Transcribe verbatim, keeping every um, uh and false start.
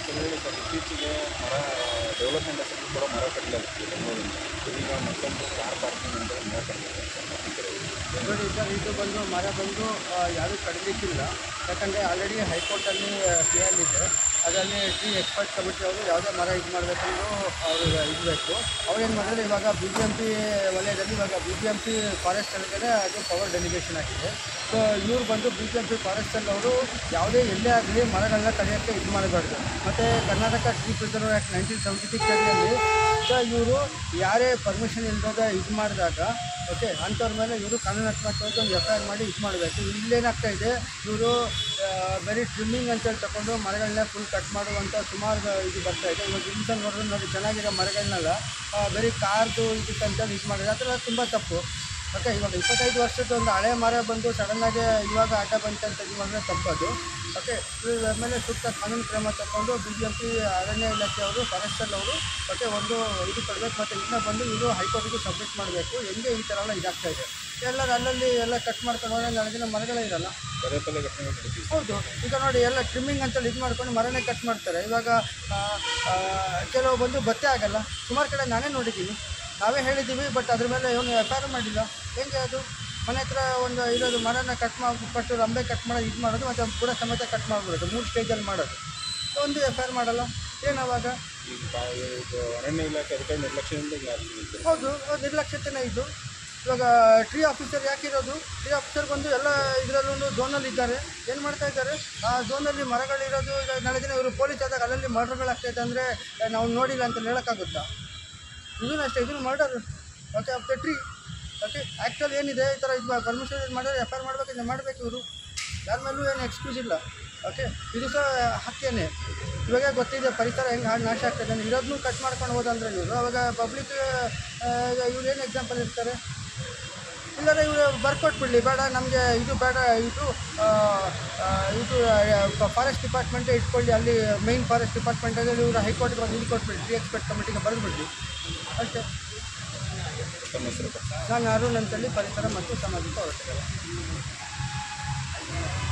Sir ಹೇಳಿ sir, ಇತ್ತೀಚೆಗೆ ಮರ ಡೆವಲಪ್ಮೆಂಟ್ ಹೆಸರು ಕೂಡ ಮರ ಕಟ್ಟಲಾಗ್ತಿದೆ ಬೆಂಗಳೂರಿಂದ. ಈಗ ಮತ್ತೊಂದು ಕಾರ್ ಪಾರ್ಕಿಂಗ್ ಅಂತ ಮರ ಕಟ್ಟಲಾಗಿದೆ ಸರ್ ಈ ಕಡೆ. ನೋಡಿ ಸರ್, ಇದು ಬಂದು ಮರ ಬಂದು ಯಾರೂ ಕಡಿಲಿಕ್ಕಿಲ್ಲ. ಯಾಕಂದರೆ ಆಲ್ರೆಡಿ ಹೈಕೋರ್ಟಲ್ಲಿ ಕ್ಲಿಯರ್ ಇದೆ. ಅದರಲ್ಲಿ ಟ್ರೀ ಎಕ್ಸ್ಪರ್ಟ್ ಕಮಿಟಿ ಅವರು ಯಾವುದೇ ಮರ ಇದು ಮಾಡಬೇಕಂದ್ರೂ ಅವರು ಇರಬೇಕು. ಅವ್ರು ಏನು ಮಾಡಿದ್ರೆ ಇವಾಗ ಬಿ ಬಿ ಎಮ್ ಪಿ ವಲಯದಲ್ಲಿ ಇವಾಗ B B M P forest ಒಳಗಡೆ ಅದು ಪವರ್ ಡೆಲಿಗೇಷನ್ ಆಗಿದೆ. ಸೊ ಇವ್ರು ಬಂದು ಬಿ ಬಿ ಎಮ್ ಪಿ ಫಾರೆಸ್ಟಲ್ಲಿ ಅವರು ಯಾವುದೇ ಎಲ್ಲೇ ಆಗಲಿ ಮರಗಳನ್ನ ಕಡಿಯೋಕ್ಕೆ ಇದು ಮಾಡಬಾರ್ದು. ಮತ್ತು Karnataka tree preserve act nineteen seventy six ಅಡಿಯಲ್ಲಿ ಸೊ ಇವರು ಯಾರೇ ಪರ್ಮಿಷನ್ ಇಲ್ಲದ ಇದು ಮಾಡಿದಾಗ ಓಕೆ ಅಂಥವ್ರ ಮೇಲೆ ಇವರು ಕಾನೂನಾತ್ಮಕವಾಗಿ ಒಂದು ಎಫ್ ಐ ಆರ್ ಮಾಡಿ ಇದು ಮಾಡಬೇಕು. ಇಲ್ಲೇನಾಗ್ತಾ ಇದೆ, ಇವರು ಬರೀ ಟ್ರಿಮ್ಮಿಂಗ್ ಅಂತೇಳಿ ತಗೊಂಡು ಮರಗಳನ್ನ ಫುಲ್ ಕಟ್ ಮಾಡುವಂಥ ಸುಮಾರು ಇದು ಬರ್ತಾ ಇದೆ. ಇವಾಗ ಇನ್ಸನ್ ನೋಡಿದ್ರೆ ನೋಡಿ ಚೆನ್ನಾಗಿರೋ ಮರಗಳನ್ನೆಲ್ಲ ಬರೀ ಕಾರ್ದು ಇದಕ್ಕಂತೇಳಿ ಇದು ಮಾಡಿದ್ರೆ ಆ ಥರ ತುಂಬ ತಪ್ಪು. ಓಕೆ ಇವಾಗ ಇಪ್ಪತ್ತೈದು ವರ್ಷದ ಒಂದು ಹಳೆ ಮರ ಬಂದು ಸಡನ್ನಾಗಿ ಇವಾಗ ಆಟ ಬಂತಂತ ಇದು ಮಾಡಿದ್ರೆ ತಪ್ಪದು. ಓಕೆ ಇದ್ರ ಮೇಲೆ ಸೂಕ್ತ ಕಾನೂನು ಕ್ರಮ ತಗೊಂಡು ಬಿ ಬಿ ಎಂ ಪಿ ಅರಣ್ಯ ಇಲಾಖೆಯವರು ಫಾರೆಸ್ಟಲ್ಲಿ ಅವರು ಓಕೆ ಒಂದು ಇದು ಕೊಡಬೇಕು. ಮತ್ತು ಇದನ್ನ ಬಂದು ಇವರು ಹೈಕೋರ್ಟಿಗೆ ಸಬ್ಮಿಟ್ ಮಾಡಬೇಕು. ಹೆಂಗೆ ಈ ಥರ ಎಲ್ಲ ಇದಾಗ್ತಾ ಇದೆ. ಎಲ್ಲರೂ ಅಲ್ಲಲ್ಲಿ ಎಲ್ಲ ಕಟ್ ಮಾಡ್ಕೊಂಡು ಹೋದ್ರೆ ನಾಳೆ ದಿನ ಮರಗಳೇ ಇರಲ್ಲ. ಪದೇ ಪದೇ ಘಟನೆ ಹೌದು, ಈಗ ನೋಡಿ ಎಲ್ಲ ಟ್ರಿಮ್ಮಿಂಗ್ ಅಂತೇಳಿ ಇದು ಮಾಡ್ಕೊಂಡು ಮರನೇ ಕಟ್ ಮಾಡ್ತಾರೆ. ಇವಾಗ ಕೆಲವು ಬಂದು ಬತ್ತೆ ಆಗಲ್ಲ. ಸುಮಾರು ಕಡೆ ನಾನೇ ನೋಡಿದ್ದೀನಿ, ನಾವೇ ಹೇಳಿದ್ದೀವಿ, ಬಟ್ ಅದ್ರ ಮೇಲೆ ಇವನು ಎಫ್ ಐ ಆರ್ ಮಾಡಿಲ್ಲ. ಹೆಂಗೆ ಅದು ಮನೆ ಹತ್ರ ಒಂದು ಇರೋದು ಮರನ ಕಟ್ ಮಾಡಿಬಿಟ್ಟು ರಂಬೆ ಕಟ್ ಮಾಡೋದು ಇದು ಮಾಡೋದು ಮತ್ತು ಬುಡ ಸಮೇತ ಕಟ್ ಮಾಡಿಬಿಡೋದು, ಮೂರು ಸ್ಟೇಜಲ್ಲಿ ಮಾಡೋದು. ಒಂದು ಎಫ್ ಐ ಆರ್ ಮಾಡಲ್ಲ, ಏನವಾಗ? ಈಗ ಅರಣ್ಯ ಇಲಾಖೆ ಅಧಿಕಾರಿ ನಿರ್ಲಕ್ಷ್ಯದಿಂದ ಹೌದು, ನಿರ್ಲಕ್ಷ್ಯತೆನೇ ಇದು. ಇವಾಗ ಟ್ರೀ ಆಫೀಸರ್ ಯಾಕಿರೋದು? ಟ್ರೀ ಆಫೀಸರ್ ಬಂದು ಎಲ್ಲ ಇದರಲ್ಲೂ ಝೋನಲ್ಲಿ ಇದ್ದಾರೆ. ಏನು ಮಾಡ್ತಾ ಇದ್ದಾರೆ? ಆ ಝೋನಲ್ಲಿ ಮರಗಳಿರೋದು. ಈಗ ನಾಳೆ ದಿನ ಇವರು ಪೊಲೀಸ್ ಆದಾಗ ಅಲ್ಲಲ್ಲಿ ಮರ್ಡರ್ಗಳಾಗ್ತಾಯಿದೆ ಅಂದರೆ ನಾವು ನೋಡಿಲ್ಲ ಅಂತ ಹೇಳೋಕ್ಕಾಗುತ್ತಾ? ಇದೂ ಅಷ್ಟೇ, ಇದನ್ನು murder okay of the tree. Okay actually ಏನಿದೆ ಈ ಥರ ಇದು ಪರ್ಮಿಷನ್ ಇದು ಮಾಡಿದ್ರೆ ಎಫ್ ಐ ಆರ್ ಮಾಡಬೇಕು, ಇದನ್ನು ಮಾಡಬೇಕು. ಇವರು ಯಾರ ಮೇಲೂ ಏನು ಎಕ್ಸ್ಕ್ಯೂಸ್ ಇಲ್ಲ. ಓಕೆ ಇದು ಸಹ ಹಕ್ಕೇನೆ. ಇವಾಗ ಗೊತ್ತಿದೆ ಪರಿಸರ ಹೆಂಗೆ ಹಾಳು ನಾಶ ಆಗ್ತಾಯಿದೆ ಅಂದರೆ ಇರೋದನ್ನೂ ಕಟ್ ಮಾಡ್ಕೊಂಡು ಹೋದಂದ್ರೆ ಇವರು ಅವಾಗ ಪಬ್ಲಿಕ್ ಇವ್ರು ಏನು ಎಕ್ಸಾಂಪಲ್ ಇರ್ತಾರೆ? ಇಲ್ಲದ್ರೆ ಇವರು ಬರ್ಕೊಟ್ಬಿಡಲಿ, ಬೇಡ ನಮಗೆ ಇದು ಬೇಡ, ಇದು ಇದು ಫಾರೆಸ್ಟ್ ಡಿಪಾರ್ಟ್ಮೆಂಟೇ ಇಟ್ಕೊಳ್ಳಿ, ಅಲ್ಲಿ ಮೈನ್ ಫಾರೆಸ್ಟ್ ಡಿಪಾರ್ಟ್ಮೆಂಟಲ್ಲಿ ಇವರು ಹೈಕೋರ್ಟ್ಗೆ ಒಂದು ಇದು ಕೊಟ್ಬಿಡಿ, ಟ್ರೀ ಎಕ್ಸ್ಪರ್ಟ್ ಕಮಿಟಿಗೆ ಬರೆದುಬಿಡ್ಲಿ ಅಷ್ಟೇ. ಹೆಸರು ನಾನು ಅರುಣ್ ಅಂತೇಳಿ ಪರಿಸರ ಮತ್ತು ಸಾಮಾಜಿಕ ಹೋರಾಟಗಾರ.